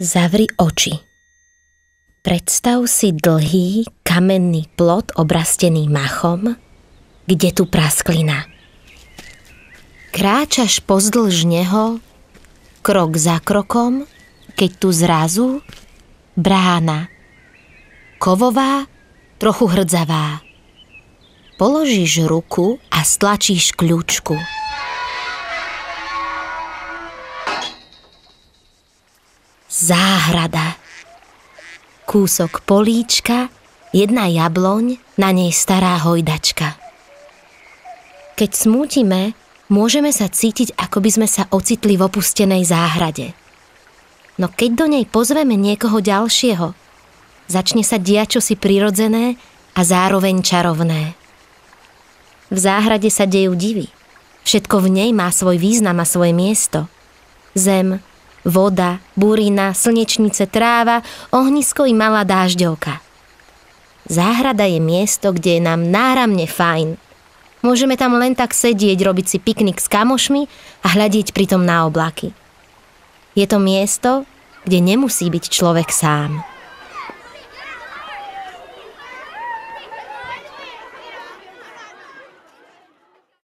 Zavri oči. Predstav si dlhý kamenný plot obrastený machom, kde tu prasklina. Kráčaš pozdĺž neho, krok za krokom, keď tu zrazu brána. Kovová, trochu hrdzavá. Položíš ruku a stlačíš kľúčku. Záhrada. Kúsok políčka, jedna jabloň, na nej stará hojdačka. Keď smútime, môžeme sa cítiť, ako by sme sa ocitli v opustenej záhrade. No keď do nej pozveme niekoho ďalšieho, začne sa diať čosi prirodzené a zároveň čarovné. V záhrade sa dejú divy. Všetko v nej má svoj význam a svoje miesto. Zem, voda, burina, slnečnice, tráva, ohnisko i malá dážďovka. Záhrada je miesto, kde je nám náramne fajn. Môžeme tam len tak sedieť, robiť si piknik s kamošmi a hľadiť pritom na oblaky. Je to miesto, kde nemusí byť človek sám.